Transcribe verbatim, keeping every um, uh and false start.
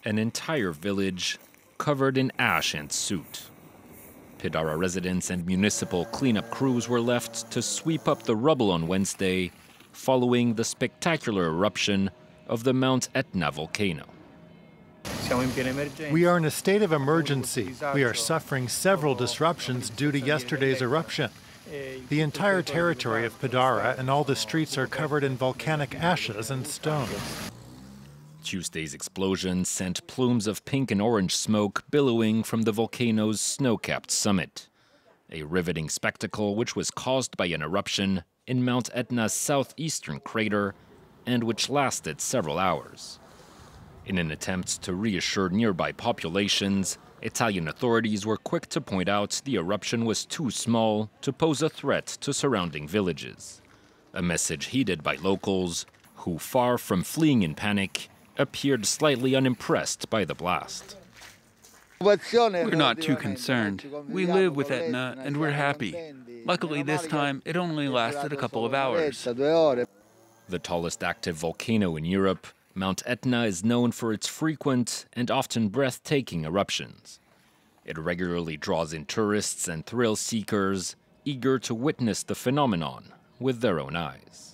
An entire village covered in ash and soot. Pidara residents and municipal cleanup crews were left to sweep up the rubble on Wednesday following the spectacular eruption of the Mount Etna volcano. We are in a state of emergency. We are suffering several disruptions due to yesterday's eruption. The entire territory of Pidara and all the streets are covered in volcanic ashes and stone. Tuesday's explosion sent plumes of pink and orange smoke billowing from the volcano's snow-capped summit, a riveting spectacle which was caused by an eruption in Mount Etna's southeastern crater and which lasted several hours. In an attempt to reassure nearby populations, Italian authorities were quick to point out the eruption was too small to pose a threat to surrounding villages, a message heeded by locals who, far from fleeing in panic, appeared slightly unimpressed by the blast. We're not too concerned. We live with Etna and we're happy. Luckily this time it only lasted a couple of hours. The tallest active volcano in Europe, Mount Etna is known for its frequent and often breathtaking eruptions. It regularly draws in tourists and thrill seekers eager to witness the phenomenon with their own eyes.